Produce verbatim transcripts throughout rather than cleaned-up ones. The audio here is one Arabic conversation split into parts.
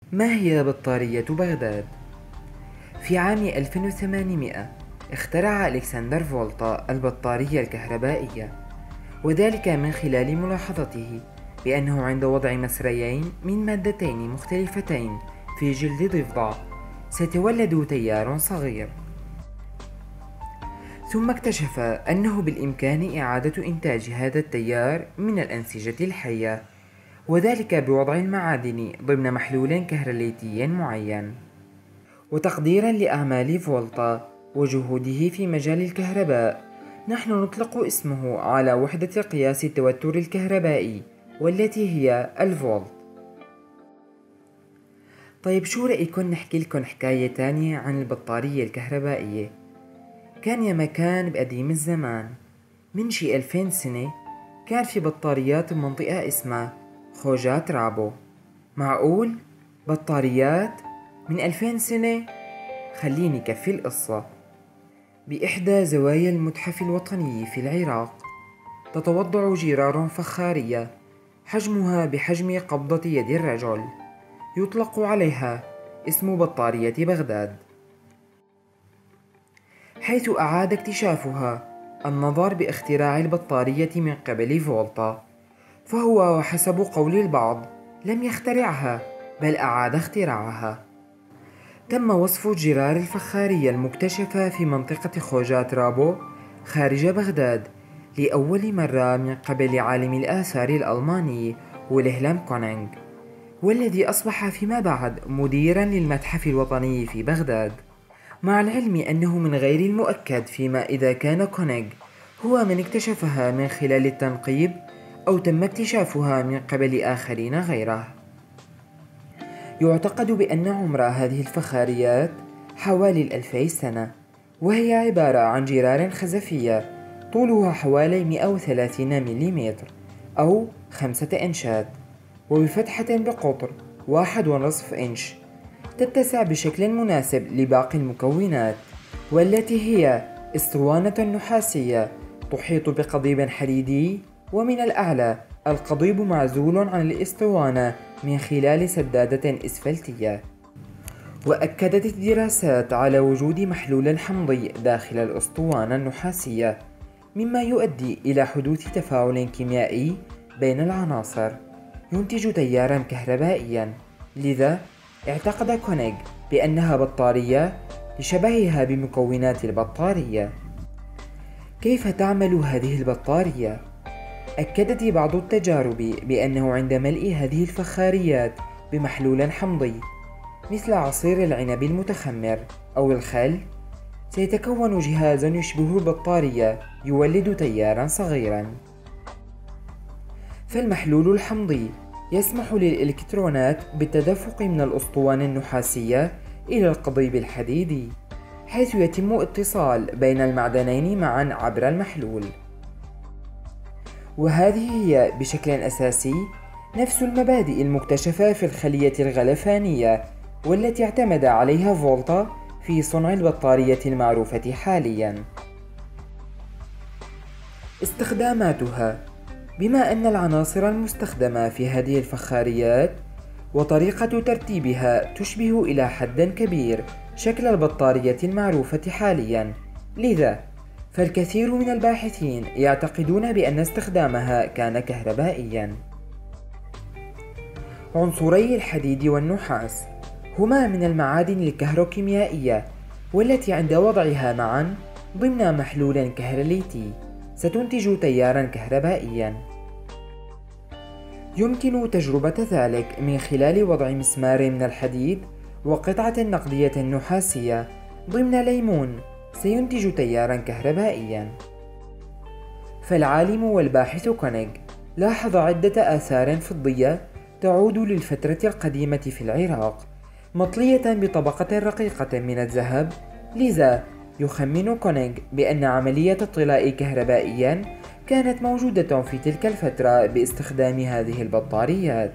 ما هي بطارية بغداد؟ في عام ألف وثمانمائة اخترع ألكسندر فولتا البطارية الكهربائية، وذلك من خلال ملاحظته بأنه عند وضع مسريين من مادتين مختلفتين في جلد ضفدع سيتولد تيار صغير. ثم اكتشف أنه بالإمكان إعادة إنتاج هذا التيار من الأنسجة الحية، وذلك بوضع المعادن ضمن محلول كهرليتي معين. وتقديرا لأعمال فولتا وجهوده في مجال الكهرباء، نحن نطلق اسمه على وحدة قياس التوتر الكهربائي، والتي هي الفولت. طيب شو رأيكم نحكي لكم حكاية تانية عن البطارية الكهربائية؟ كان يا مكان بقديم الزمان من شي ألفين سنة كان في بطاريات بمنطقة اسمها خوجات رابو. معقول؟ بطاريات من ألفين سنة؟ خليني كفي القصة. بإحدى زوايا المتحف الوطني في العراق تتوضع جرار فخارية حجمها بحجم قبضة يد الرجل، يطلق عليها اسم بطارية بغداد، حيث أعاد اكتشافها النظر باختراع البطارية من قبل فولتا، فهو وحسب قول البعض لم يخترعها بل أعاد اختراعها. تم وصف جرار الفخارية المكتشفة في منطقة خوجات رابو خارج بغداد لأول مرة من قبل عالم الآثار الألماني ويلهلم كونينغ، والذي أصبح فيما بعد مديرا للمتحف الوطني في بغداد، مع العلم أنه من غير المؤكد فيما إذا كان كونينغ هو من اكتشفها من خلال التنقيب أو تم اكتشافها من قبل آخرين غيره. يعتقد بأن عمر هذه الفخاريات حوالي الألفي سنة، وهي عبارة عن جرار خزفية طولها حوالي مئة وثلاثين ملم أو خمسة إنشات، وبفتحة بقطر واحد ونصف إنش تتسع بشكل مناسب لباقي المكونات، والتي هي اسطوانة نحاسية تحيط بقضيب حديدي، ومن الأعلى القضيب معزول عن الاسطوانة من خلال سدادة إسفلتية. وأكدت الدراسات على وجود محلول حمضي داخل الأسطوانة النحاسية، مما يؤدي إلى حدوث تفاعل كيميائي بين العناصر ينتج تيارا كهربائيا، لذا اعتقد كونيغ بأنها بطارية لشبهها بمكونات البطارية. كيف تعمل هذه البطارية؟ أكدت بعض التجارب بأنه عند ملء هذه الفخاريات بمحلول حمضي مثل عصير العنب المتخمر أو الخل، سيتكون جهاز يشبه البطارية يولد تيارا صغيرا. فالمحلول الحمضي يسمح للإلكترونات بالتدفق من الأسطوانة النحاسية إلى القضيب الحديدي، حيث يتم اتصال بين المعدنين معا عبر المحلول. وهذه هي بشكل أساسي نفس المبادئ المكتشفة في الخلية الغلفانية، والتي اعتمد عليها فولتا في صنع البطارية المعروفة حاليا. استخداماتها: بما أن العناصر المستخدمة في هذه الفخاريات وطريقة ترتيبها تشبه إلى حد كبير شكل البطارية المعروفة حاليا، لذا فالكثير من الباحثين يعتقدون بأن استخدامها كان كهربائيا. عنصري الحديد والنحاس هما من المعادن الكهروكيميائية، والتي عند وضعها معا ضمن محلول كهرليتي ستنتج تيارا كهربائيا. يمكن تجربة ذلك من خلال وضع مسمار من الحديد وقطعة نقدية نحاسية ضمن ليمون سينتج تيارا كهربائيا. فالعالم والباحث كونيغ لاحظ عدة آثار فضية تعود للفترة القديمة في العراق مطلية بطبقة رقيقة من الذهب، لذا يخمن كونيغ بأن عملية الطلاء كهربائيا كانت موجودة في تلك الفترة باستخدام هذه البطاريات.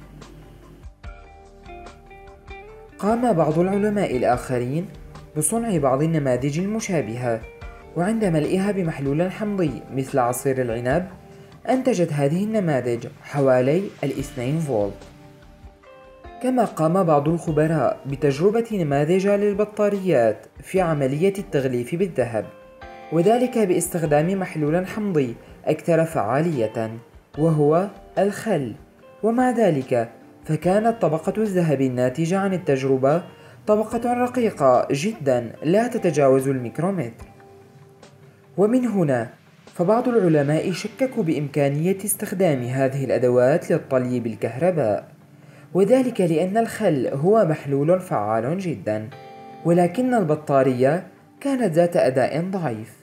قام بعض العلماء الآخرين بصنع بعض النماذج المشابهة، وعند ملئها بمحلول حمضي مثل عصير العنب أنتجت هذه النماذج حوالي الاثنين فولت. كما قام بعض الخبراء بتجربة نماذج للبطاريات في عملية التغليف بالذهب، وذلك باستخدام محلول حمضي أكثر فعالية وهو الخل. ومع ذلك فكانت طبقة الذهب الناتجة عن التجربة طبقة رقيقة جدا لا تتجاوز الميكرومتر. ومن هنا فبعض العلماء شككوا بإمكانية استخدام هذه الأدوات للطلي بالكهرباء، وذلك لأن الخل هو محلول فعال جدا، ولكن البطارية كانت ذات أداء ضعيف.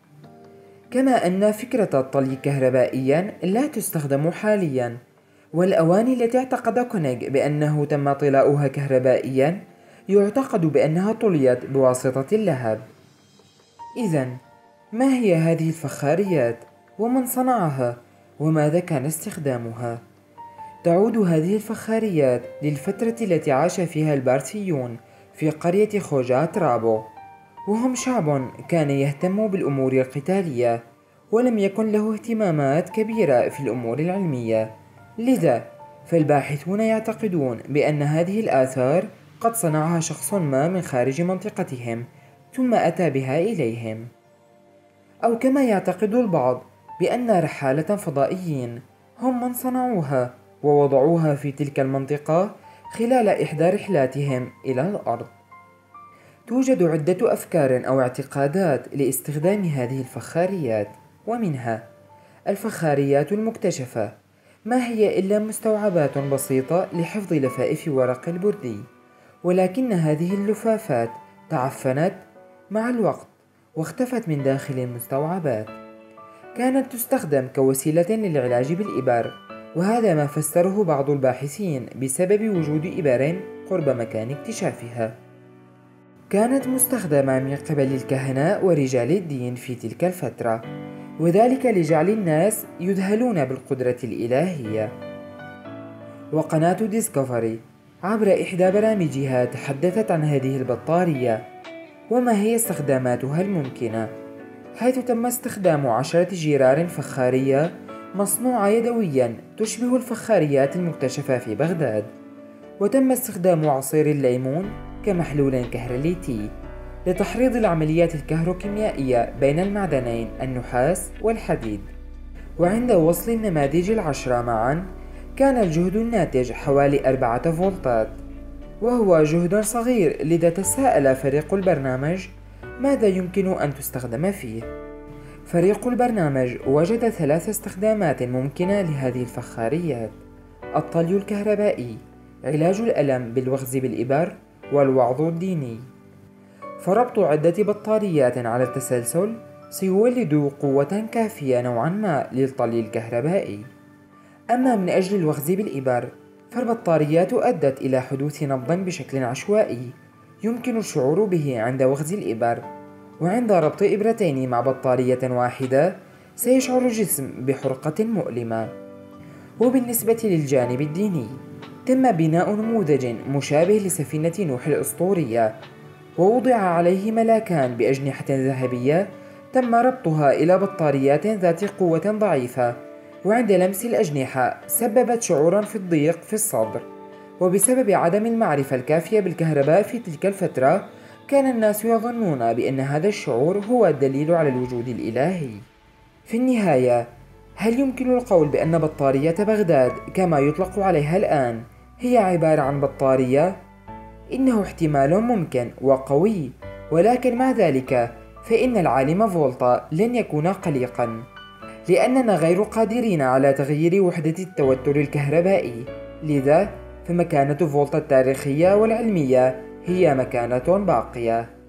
كما أن فكرة الطلي كهربائيا لا تستخدم حاليا، والأواني التي اعتقد كونيغ بأنه تم طلاؤها كهربائيا يعتقد بأنها طليت بواسطة اللهب. إذن ما هي هذه الفخاريات؟ ومن صنعها؟ وماذا كان استخدامها؟ تعود هذه الفخاريات للفترة التي عاش فيها البارثيون في قرية خوجات رابو، وهم شعب كان يهتم بالأمور القتالية ولم يكن له اهتمامات كبيرة في الأمور العلمية، لذا فالباحثون يعتقدون بأن هذه الآثار قد صنعها شخص ما من خارج منطقتهم ثم أتى بها إليهم، أو كما يعتقد البعض بأن رحالة فضائيين هم من صنعوها ووضعوها في تلك المنطقة خلال إحدى رحلاتهم إلى الأرض. توجد عدة أفكار أو اعتقادات لاستخدام هذه الفخاريات، ومنها الفخاريات المكتشفة، ما هي إلا مستوعبات بسيطة لحفظ لفائف ورق البردي، ولكن هذه اللفافات تعفنت مع الوقت واختفت من داخل المستوعبات. كانت تستخدم كوسيلة للعلاج بالإبر، وهذا ما فسره بعض الباحثين بسبب وجود إبر قرب مكان اكتشافها. كانت مستخدمة من قبل الكهنة ورجال الدين في تلك الفترة، وذلك لجعل الناس يذهلون بالقدرة الإلهية. وقناة ديسكفري عبر إحدى برامجها تحدثت عن هذه البطارية وما هي استخداماتها الممكنة، حيث تم استخدام عشرة جرار فخارية مصنوعة يدويا تشبه الفخاريات المكتشفة في بغداد، وتم استخدام عصير الليمون كمحلول كهرليتي لتحريض العمليات الكهروكيميائية بين المعدنين النحاس والحديد. وعند وصل النماذج العشرة معا كان الجهد الناتج حوالي أربعة فولتات، وهو جهد صغير، لذا تساءل فريق البرنامج ماذا يمكن أن تستخدم فيه. فريق البرنامج وجد ثلاث استخدامات ممكنة لهذه الفخاريات: الطلي الكهربائي، علاج الألم بالوخز بالإبر، والوعظ الديني. فربط عدة بطاريات على التسلسل سيولد قوة كافية نوعا ما للطلي الكهربائي. أما من أجل الوخز بالإبر فالبطاريات أدت إلى حدوث نبض بشكل عشوائي يمكن الشعور به عند وخز الإبر، وعند ربط إبرتين مع بطارية واحدة سيشعر الجسم بحرقة مؤلمة. وبالنسبة للجانب الديني تم بناء نموذج مشابه لسفينة نوح الأسطورية، ووضع عليه ملاكان بأجنحة ذهبية تم ربطها إلى بطاريات ذات قوة ضعيفة، وعند لمس الأجنحة سببت شعورا في الضيق في الصدر. وبسبب عدم المعرفة الكافية بالكهرباء في تلك الفترة كان الناس يظنون بأن هذا الشعور هو الدليل على الوجود الإلهي. في النهاية هل يمكن القول بأن بطارية بغداد كما يطلق عليها الآن هي عبارة عن بطارية؟ إنه احتمال ممكن وقوي، ولكن مع ذلك فإن العالم فولتا لن يكون قلقا، لأننا غير قادرين على تغيير وحدة التوتر الكهربائي، لذا فمكانة فولتا التاريخية والعلمية هي مكانة باقية.